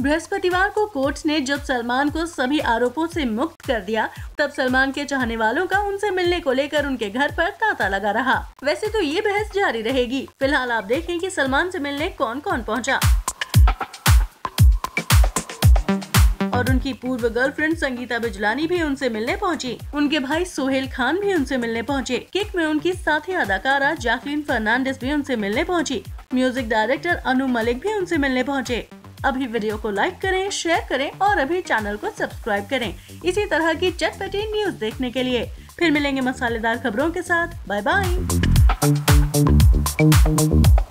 बृहस्पतिवार को कोर्ट ने जब सलमान को सभी आरोपों से मुक्त कर दिया, तब सलमान के चाहने वालों का उनसे मिलने को लेकर उनके घर पर तांता लगा रहा। वैसे तो ये बहस जारी रहेगी। फिलहाल आप देखें कि सलमान से मिलने कौन कौन पहुंचा। और उनकी पूर्व गर्लफ्रेंड संगीता बिजलानी भी उनसे मिलने पहुंची। उनके भाई सोहेल खान भी उनसे मिलने पहुंचे। किक में उनकी साथी अदाकारा जैकलीन फर्नांडिस भी उनसे मिलने पहुंची। म्यूजिक डायरेक्टर अनु मलिक भी उनसे मिलने पहुंचे। अभी वीडियो को लाइक करें, शेयर करें और अभी चैनल को सब्सक्राइब करें इसी तरह की चटपटी न्यूज देखने के लिए। फिर मिलेंगे मसालेदार खबरों के साथ। Bye bye.